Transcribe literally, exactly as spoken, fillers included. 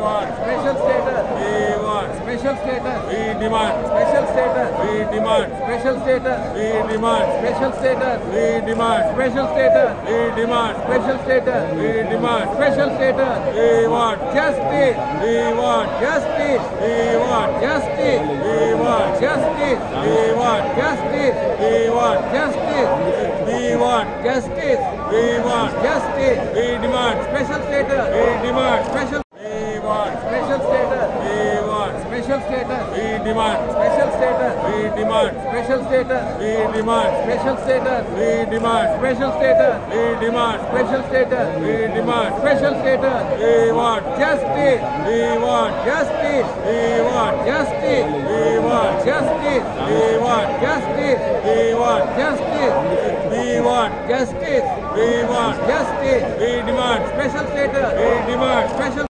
want Special status. we want Special status. we demand Special status. we demand Special status. we demand Special status. we demand Special status. we demand Special status. we demand Special status. we want Justice. we want Justice. we want Justice. we want Justice. we want Justice. we want Justice. we want Justice. we want Justice. we demand Special status. we demand Special. we want Special status. we want Special status. we demand Special status. we demand Special status. we demand Special status. we demand Special status. we demand Special status. we demand Special status. we want Justice. we want Justice. we want Justice. we want Justice. we want Justice. we want Justice. we want Justice. we want Justice. we demand Special status. we demand Special.